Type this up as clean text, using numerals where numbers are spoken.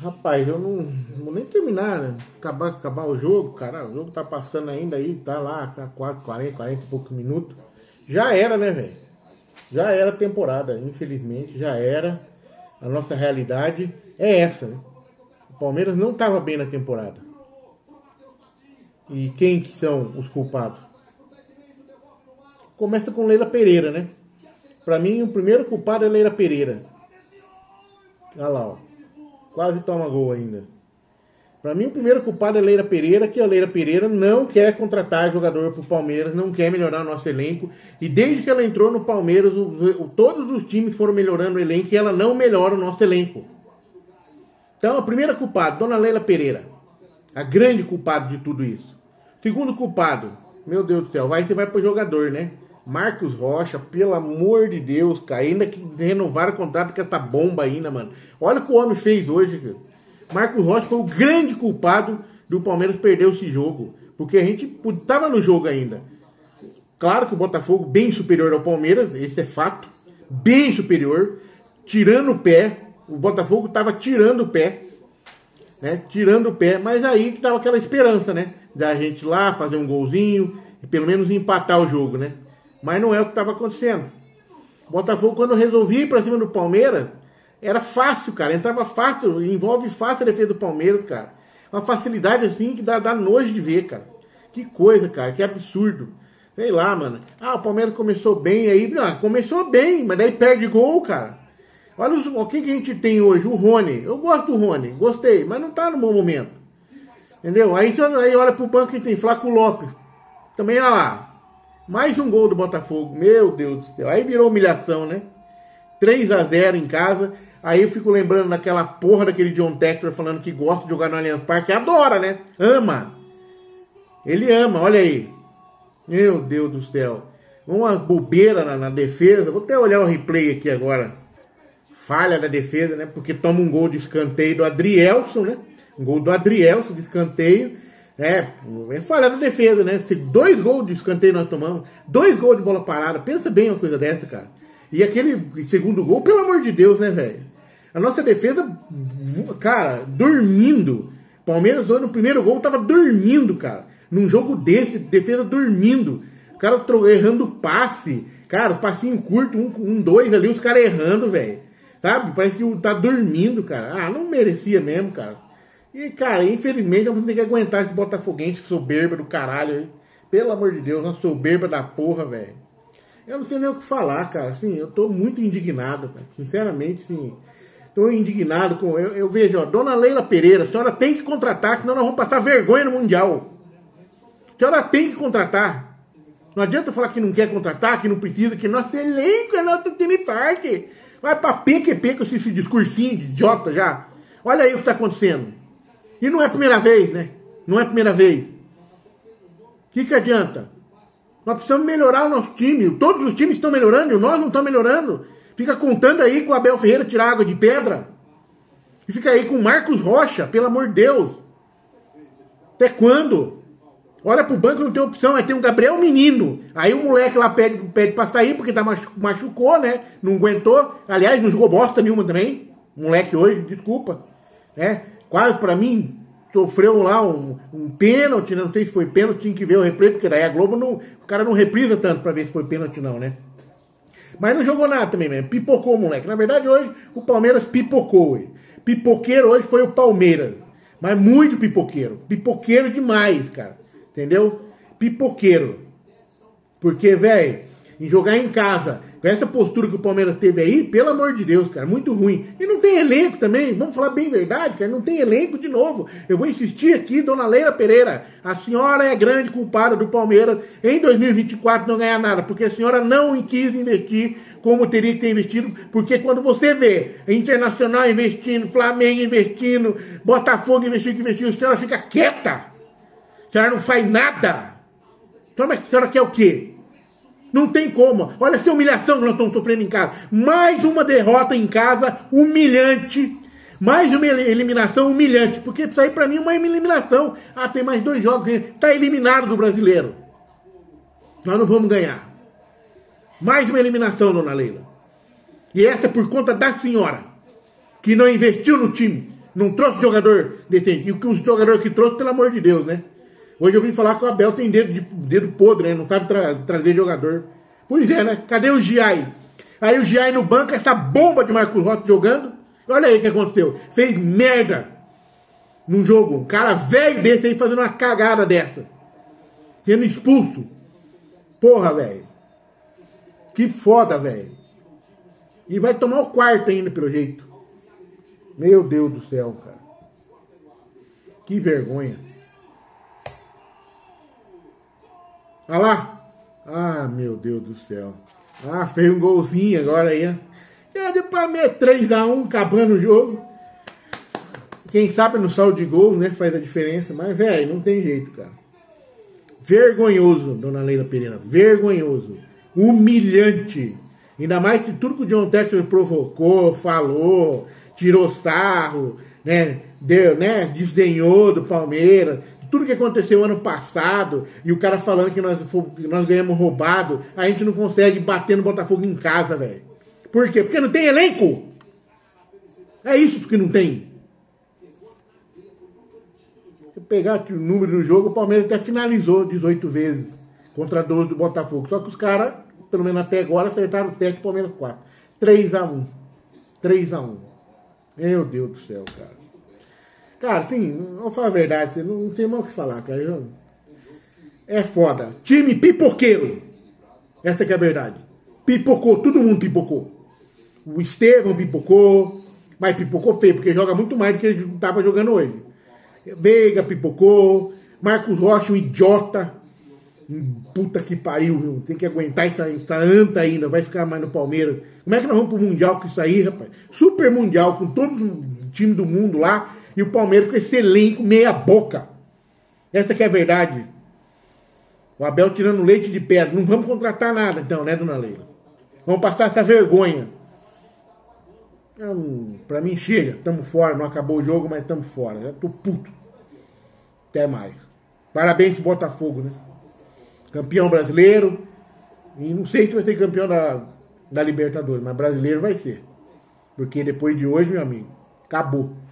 Rapaz, eu não vou nem terminar, né? Acabar o jogo, cara. O jogo tá passando ainda aí, tá lá, tá 40 e poucos minutos. Já era, né, velho? Já era a temporada, infelizmente, já era. A nossa realidade é essa, né? O Palmeiras não estava bem na temporada. E quem que são os culpados? Começa com Leila Pereira, né? Pra mim, o primeiro culpado é Leila Pereira. Olha lá, ó. Quase toma gol ainda. Pra mim, o primeiro culpado é Leila Pereira, que a Leila Pereira não quer contratar jogador pro Palmeiras, não quer melhorar o nosso elenco. E desde que ela entrou no Palmeiras, todos os times foram melhorando o elenco e ela não melhora o nosso elenco. Então, a primeira culpada, Dona Leila Pereira. A grande culpada de tudo isso. Segundo culpado, meu Deus do céu, você vai pro jogador, né? Marcos Rocha, pelo amor de Deus, cara, ainda que renovaram o contrato com essa bomba ainda, mano. Olha o que o homem fez hoje, cara. Marcos Rocha foi o grande culpado do Palmeiras perder esse jogo. Porque a gente tava no jogo ainda. Claro que o Botafogo bem superior ao Palmeiras, esse é fato. Bem superior, tirando o pé. O Botafogo tava tirando o pé. Né? Tirando o pé, mas aí que tava aquela esperança, né? Da gente lá fazer um golzinho e pelo menos empatar o jogo, né? Mas não é o que estava acontecendo. O Botafogo, quando resolvia ir para cima do Palmeiras, era fácil, cara. Entrava fácil, envolve fácil a defesa do Palmeiras, cara. Uma facilidade assim que dá nojo de ver, cara. Que coisa, cara, que absurdo. Sei lá, mano. Ah, o Palmeiras começou bem aí. Não, começou bem, mas daí perde gol, cara. Olha o que a gente tem hoje, o Rony. Eu gosto do Rony, gostei, mas não tá no bom momento. Entendeu? Aí olha pro banco e tem Flaco Lopes. Também olha lá. Mais um gol do Botafogo. Meu Deus do céu. Aí virou humilhação, né? 3-0 em casa. Aí eu fico lembrando daquela porra daquele John Textor falando que gosta de jogar no Allianz Parque. Adora, né? Ama. Ele ama, olha aí. Meu Deus do céu. Uma bobeira na defesa. Vou até olhar o replay aqui agora. Falha da defesa, né? Porque toma um gol de escanteio do Adrielson, né? Um gol do Adrielson de escanteio. É falha da defesa, né? 2 gols de escanteio nós tomamos. 2 gols de bola parada. Pensa bem uma coisa dessa, cara. E aquele segundo gol, pelo amor de Deus, né, velho? A nossa defesa, cara, dormindo. Palmeiras hoje no primeiro gol tava dormindo, cara. Num jogo desse, defesa dormindo. O cara errando passe. Cara, passinho curto, 2 ali, os caras errando, velho. Sabe? Parece que tá dormindo, cara. Ah, não merecia mesmo, cara. E, cara, infelizmente, eu vou ter que aguentar esse botafoguense soberba do caralho. Hein? Pelo amor de Deus, uma soberba da porra, velho. Eu não sei nem o que falar, cara. Assim, eu tô muito indignado, cara. Sinceramente, sim. Tô indignado com... Eu vejo, ó, Dona Leila Pereira, a senhora tem que contratar, senão nós vamos passar vergonha no Mundial. A senhora tem que contratar. Não adianta falar que não quer contratar, que não precisa, que nosso elenco é nosso time forte. Vai pra PQP com esse discursinho de idiota já. Olha aí o que tá acontecendo. E não é a primeira vez, né? Não é a primeira vez. O que adianta? Nós precisamos melhorar o nosso time. Todos os times estão melhorando e nós não estamos melhorando. Fica contando aí com o Abel Ferreira tirar água de pedra. E fica aí com o Marcos Rocha, pelo amor de Deus. Até quando? Olha pro banco, não tem opção. Aí tem um Gabriel Menino. Aí o moleque lá pede pra sair porque machucou, né? Não aguentou. Aliás, não jogou bosta nenhuma também. Moleque hoje, desculpa. Né? Quase pra mim sofreu lá um pênalti, né? Não sei se foi pênalti, tinha que ver o replay, porque daí a Globo não, o cara não reprisa tanto pra ver se foi pênalti não, né? Mas não jogou nada também, né? Pipocou o moleque. Na verdade, hoje o Palmeiras pipocou. Pipoqueiro hoje foi o Palmeiras. Mas muito pipoqueiro. Pipoqueiro demais, cara. Entendeu? Pipoqueiro. Porque, velho, em jogar em casa, com essa postura que o Palmeiras teve aí, pelo amor de Deus, cara, muito ruim. E não tem elenco também, vamos falar bem verdade, cara, não tem elenco de novo. Eu vou insistir aqui, Dona Leila Pereira, a senhora é grande culpada do Palmeiras em 2024 não ganhar nada, porque a senhora não quis investir como teria que ter investido, porque quando você vê Internacional investindo, Flamengo investindo, Botafogo investindo, a senhora fica quieta. A senhora não faz nada. Então, mas a senhora quer o quê? Não tem como. Olha essa humilhação que nós estamos sofrendo em casa. Mais uma derrota em casa humilhante. Mais uma eliminação humilhante. Porque isso aí pra mim é uma eliminação. Ah, tem mais 2 jogos. Está eliminado do Brasileiro. Nós não vamos ganhar. Mais uma eliminação, Dona Leila. E essa é por conta da senhora. Que não investiu no time. Não trouxe jogador decente. E o que os jogadores que trouxe, pelo amor de Deus, né? Hoje eu vim falar que o Abel tem dedo podre, né? Não sabe trazer jogador. Pois é, né? Cadê o Giai? Aí o Giai no banco, essa bomba de Marcos Rossi jogando. Olha aí o que aconteceu. Fez merda num jogo. Um cara velho desse aí fazendo uma cagada dessa. Sendo expulso. Porra, velho. Que foda, velho. E vai tomar o quarto ainda, pelo jeito. Meu Deus do céu, cara. Que vergonha. Olha lá. Ah, meu Deus do céu. Ah, fez um golzinho agora aí, né? Já deu pra mim 3-1, acabando o jogo. Quem sabe no saldo de gol, né? Faz a diferença. Mas, velho, não tem jeito, cara. Vergonhoso, dona Leila Pereira. Vergonhoso. Humilhante. Ainda mais que tudo que o John Textor provocou, falou, tirou sarro, né? Deu, né? Desdenhou do Palmeiras. Tudo que aconteceu ano passado, e o cara falando que nós ganhamos roubado, a gente não consegue bater no Botafogo em casa, velho. Por quê? Porque não tem elenco. É isso que não tem. Se pegar o número do jogo, o Palmeiras até finalizou 18 vezes contra 12 do Botafogo. Só que os caras, pelo menos até agora, acertaram o técnico Palmeiras 4. 3-1. 3-1. Meu Deus do céu, cara. Cara, assim, vou falar a verdade, não tem mais o que falar, cara. É foda. Time pipoqueiro. Essa que é a verdade. Pipocou, todo mundo pipocou. O Estevão pipocou, mas pipocou feio, porque joga muito mais do que ele estava jogando hoje. Veiga pipocou, Marcos Rocha, um idiota. Puta que pariu, viu? Tem que aguentar essa anta ainda, vai ficar mais no Palmeiras. Como é que nós vamos pro Mundial com isso aí, rapaz? Super Mundial, com todo o time do mundo lá. E o Palmeiras com esse elenco meia boca. Essa que é a verdade. O Abel tirando leite de pedra. Não vamos contratar nada então, né, dona Leila? Vamos passar essa vergonha. Pra mim chega. Estamos fora. Não acabou o jogo, mas estamos fora. Já tô puto. Até mais. Parabéns pro Botafogo, né? Campeão brasileiro. E não sei se vai ser campeão da Libertadores, mas brasileiro vai ser. Porque depois de hoje, meu amigo, acabou.